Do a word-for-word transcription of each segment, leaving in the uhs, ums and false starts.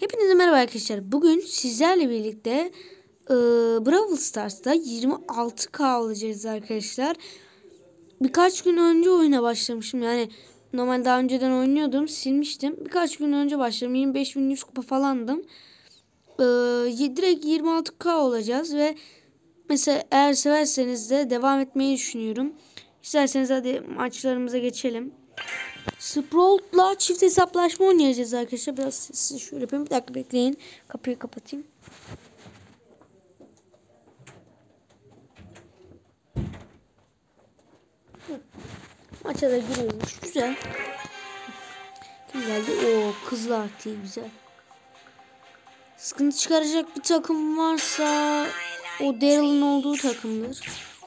Hepinize merhaba arkadaşlar. Bugün sizlerle birlikte e, Brawl Stars'ta yirmi altı K olacağız arkadaşlar. Birkaç gün önce oyuna başlamışım. Yani normal daha önceden oynuyordum. Silmiştim. Birkaç gün önce başladım. yirmi beş bin yüz kupa falandım. E, direkt yirmi altı K olacağız ve mesela eğer severseniz de devam etmeyi düşünüyorum. İsterseniz hadi maçlarımıza geçelim. Sprout'la çift hesaplaşma oynayacağız arkadaşlar. Biraz sessiz şöyle yapayım. Bir dakika bekleyin. Kapıyı kapatayım. Hı. Maça da giriyormuş. Güzel. Kim geldi? Oo, kızlar artı güzel. Sıkıntı çıkaracak bir takım varsa o Daryl'ın olduğu takımdır.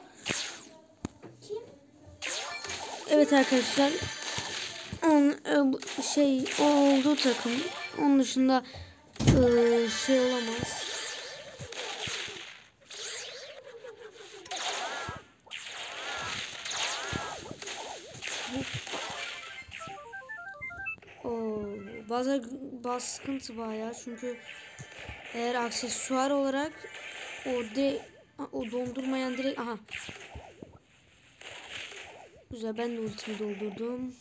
Evet arkadaşlar. Onun şey o olduğu takım. Onun dışında şey olamaz. Oo, bazı bazı sıkıntı bayağı çünkü eğer aksesuar olarak o de o dondurmayan direkt aha. Güzel, ben de ultimi doldurdum.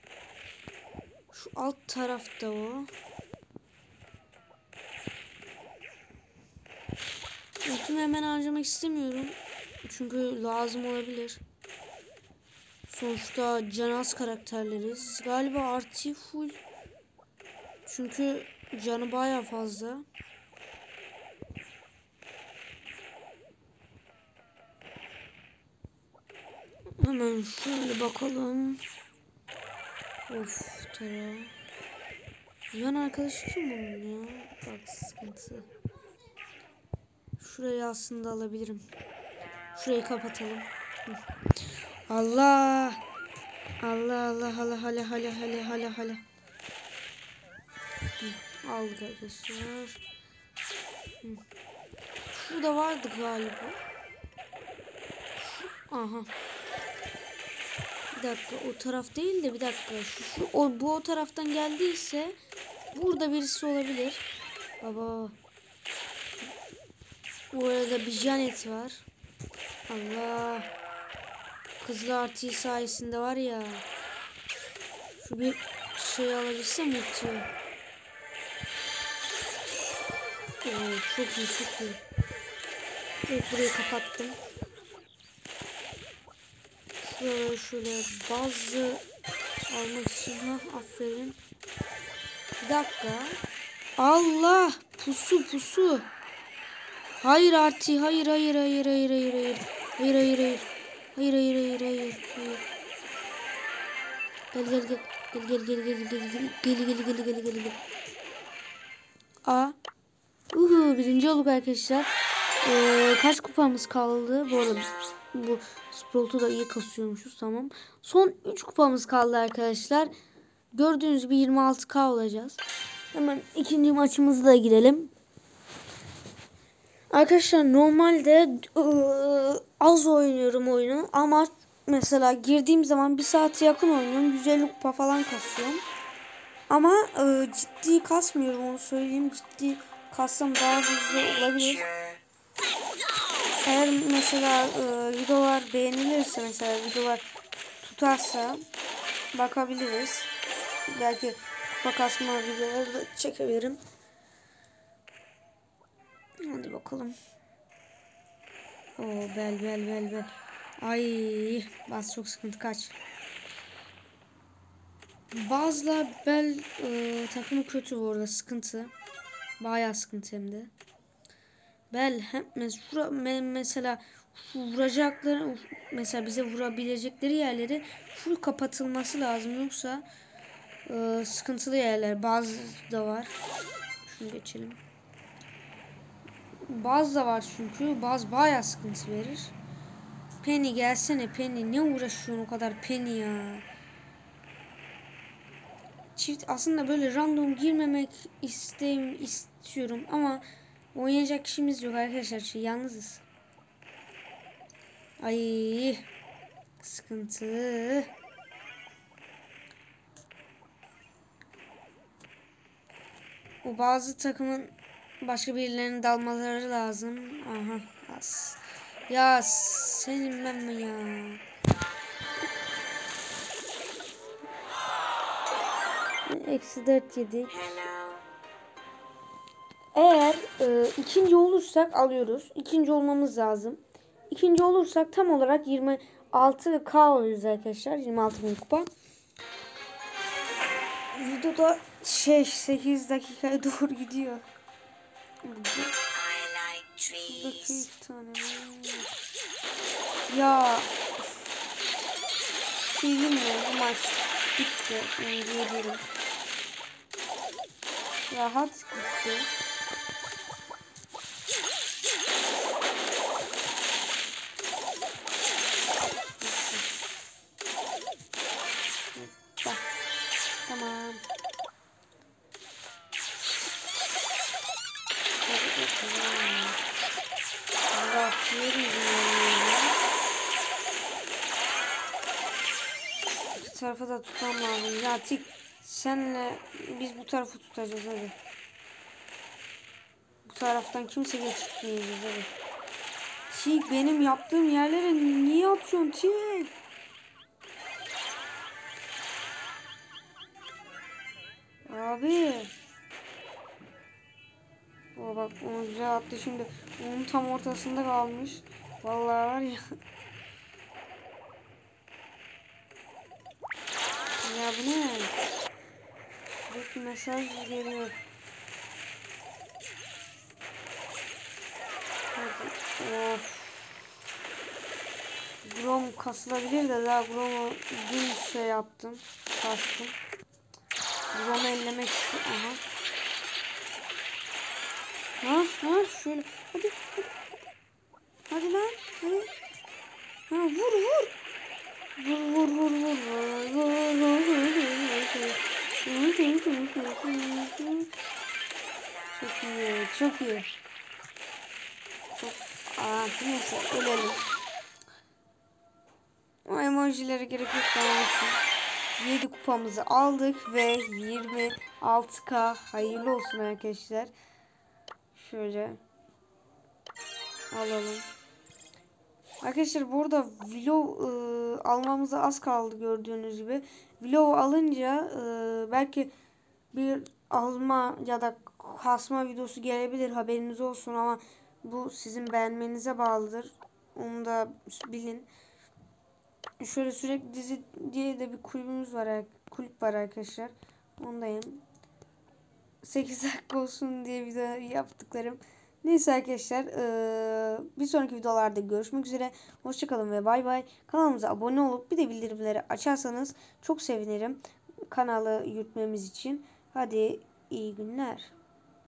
Şu alt tarafta o. Ultimi hemen harcamak istemiyorum. Çünkü lazım olabilir. Sonuçta can az karakterleriz. Galiba artı full. Çünkü canı baya fazla. Hemen şöyle bakalım. Of Tara. Yan arkadaşı kim bunun ya? Bak sıkıntı. Şurayı aslında alabilirim. Şurayı kapatalım. Allah. Allah Allah Allah hala hala hala hala hala. Aldık arkadaşlar. Şurada vardı galiba. Aha. Bir dakika, o taraf değil de bir dakika. Şu, şu o bu o taraftan geldiyse burada birisi olabilir. Baba. Bu arada bir Janet var. Allah. Kızlı artı sayesinde var ya. Şu bir şey alabilsem ultiyi. Oo, çok iyi çok iyi. Evet, burayı kapattım. Şöyle şöyle bazı almak için ha, aferin. Bir dakika. Allah, pusu pusu. Hayır artı hayır hayır hayır hayır hayır hayır. Hayır hayır hayır. Hayır hayır hayır hayır hayır. Gel gel gel. Gel gel gel gel gel gel gel gel gel gel gel gel. A. Uhu, birinci olduk arkadaşlar. Ee, kaç kupamız kaldı? Bu arada bu Sprout'u da iyi kasıyormuşuz, tamam. Son üç kupamız kaldı arkadaşlar. Gördüğünüz gibi yirmi altı K olacağız. Hemen ikinci maçımıza da girelim. Arkadaşlar normalde ıı, az oynuyorum oyunu ama mesela girdiğim zaman bir saate yakın oynuyorum. yüz elli kupa falan kasıyorum. Ama ıı, ciddi kasmıyorum, onu söyleyeyim. Ciddi kassam daha hızlı olabilir. Eğer mesela ıı, videolar beğenilirse, mesela videolar tutarsa bakabiliriz. Belki kupa kasma videoları da çekebilirim. Hadi bakalım. Oo, bel bel bel bel. Ay, bas çok sıkıntı, kaç. Bazılar bel e, takımı kötü bu arada, sıkıntı. Bayağı sıkıntı hem de. Bel hem mesela, mesela vuracakları, mesela bize vurabilecekleri yerleri full kapatılması lazım, yoksa e, sıkıntılı yerler bazı da var. Şunu geçelim. Bazı da var çünkü bazı bayağı sıkıntı verir. Penny gelsene Penny, ne uğraşıyorsun o kadar Penny ya. Çift aslında böyle random girmemek isteyim istiyorum ama oynayacak kişimiz yok arkadaşlar, şey, yalnızız. Ay, sıkıntı. O bazı takımın başka birilerine dalmaları lazım. Aha. As. Ya senin ben mi ya? Eksi dört yedik. Eğer e, ikinci olursak alıyoruz. İkinci olmamız lazım. İkinci olursak tam olarak yirmi altı K alıyoruz arkadaşlar. yirmi altı bin kupa. Videoda şey sekiz dakikaya doğru gidiyor. Şuradaki iki tane. Ya şey bilmiyorum, bu maç bitti. Yani diyebilirim. Rahat gitti. Bak. Tamam. Bak yeriz Bu tarafa da tutmam lazım. Ya Tik senle biz bu tarafı tutacağız hadi. Bu taraftan kimse geçitmeyeceğiz hadi. Tik benim yaptığım yerlere niye atıyorsun Tik? Abi. O bak onu güzel attı şimdi. Onun tam ortasında kalmış. Vallahi var ya. Ya bu ne? Sürekli mesaj geliyor. Hadi. Of. Grom kasılabilir de daha Grom'u dün şey yaptım. Kastım. Grom'u ellemek istiyorum. Aha. Ha ha şöyle. Hadi hadi. Hadi lan. Hadi. Ha vur vur. Vur vur vur vur. Vur vur vur. Çok iyi. Çok iyi. Çok. Aa neyse ölelim. O emojilere gerek yok, tamam olsun. yedi kupamızı aldık ve yirmi altı K hayırlı olsun arkadaşlar. Şöyle alalım. Arkadaşlar burada vlog e, almamıza az kaldı gördüğünüz gibi. Vlog alınca e, belki bir alma ya da kasma videosu gelebilir, haberiniz olsun, ama bu sizin beğenmenize bağlıdır. Onu da bilin. Şöyle sürekli dizi diye de bir kulübümüz var, kulüp var arkadaşlar. Ondayım. sekiz dakika olsun diye video yaptıklarım. Neyse arkadaşlar, bir sonraki videolarda görüşmek üzere. Hoşçakalın ve bay bay. Kanalımıza abone olup bir de bildirimleri açarsanız çok sevinirim. Kanalı yürütmemiz için. Hadi iyi günler.